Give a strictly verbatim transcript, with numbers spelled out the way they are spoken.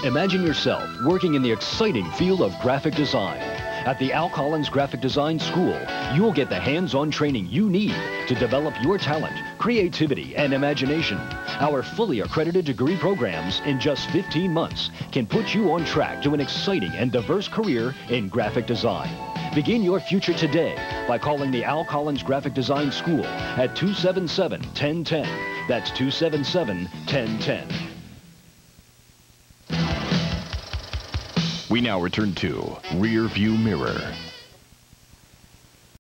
Imagine yourself working in the exciting field of graphic design. At the Al Collins Graphic Design School, you'll get the hands-on training you need to develop your talent, creativity, and imagination. Our fully accredited degree programs in just fifteen months can put you on track to an exciting and diverse career in graphic design. Begin your future today by calling the Al Collins Graphic Design School at two seven seven, one zero one zero. That's two seven seven, one zero one zero. We now return to Rear View Mirror.